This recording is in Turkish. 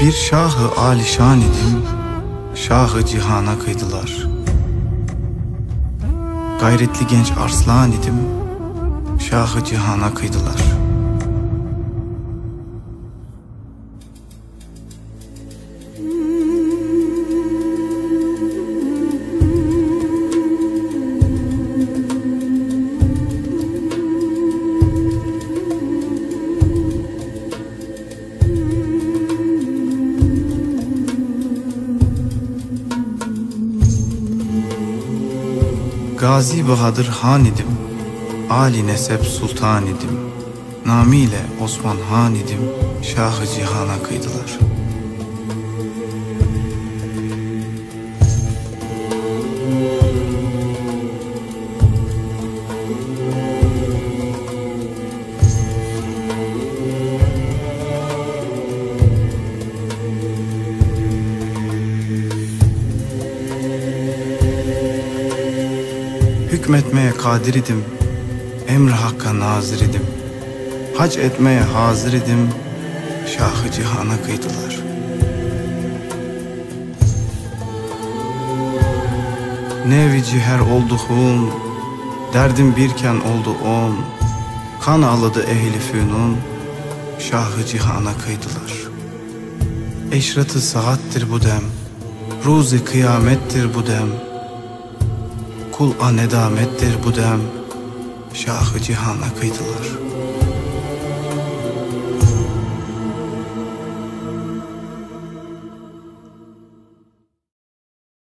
Bir şahı alişan idim, şahı cihana kıydılar. Gayretli genç arslan idim, şahı cihana kıydılar. Gazi Bahadır Han idim, Ali Nesep Sultan idim. Namiyle Osman Han idim, Şahı Cihan'a kıydılar. Hükmetmeye kadir idim, emr-i hakka nazır idim. Hac etmeye hazır idim, Şahı Cihan'a kıydılar. Nevi ciher oldu hun, derdim birken oldu on. Kan ağladı ehli fünun, Şahı Cihan'a kıydılar. Eşratı saattir bu dem, ruzi kıyamettir bu dem. Kul'a nedamettir bu dem, Şahı Cihan'a kıydılar.